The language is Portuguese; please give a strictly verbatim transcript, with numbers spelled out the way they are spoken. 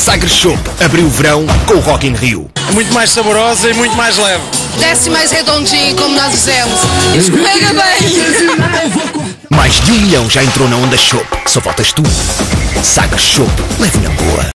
Sagres chopp abriu o verão com o Rock in Rio. Muito mais saborosa e muito mais leve. Desce mais redondinho, como nós dizemos. Escorrega bem. Mais de um milhão já entrou na onda chopp. Só faltas tu. Sagres chopp, leve na boa.